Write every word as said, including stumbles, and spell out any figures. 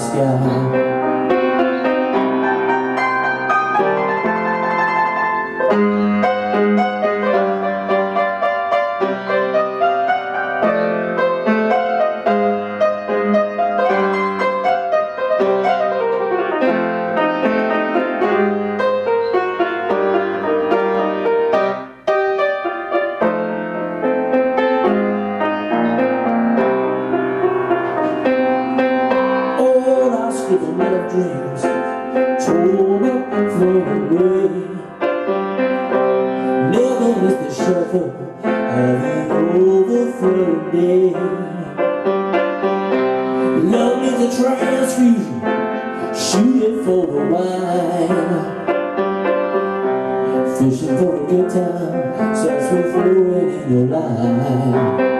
sky. Skipping my dreams, torn up, thrown away. Never miss the shuffle of the overthrown day. Love needs a transfusion, shoot it for a while. Fishing for a good time, starts with flowing in your life.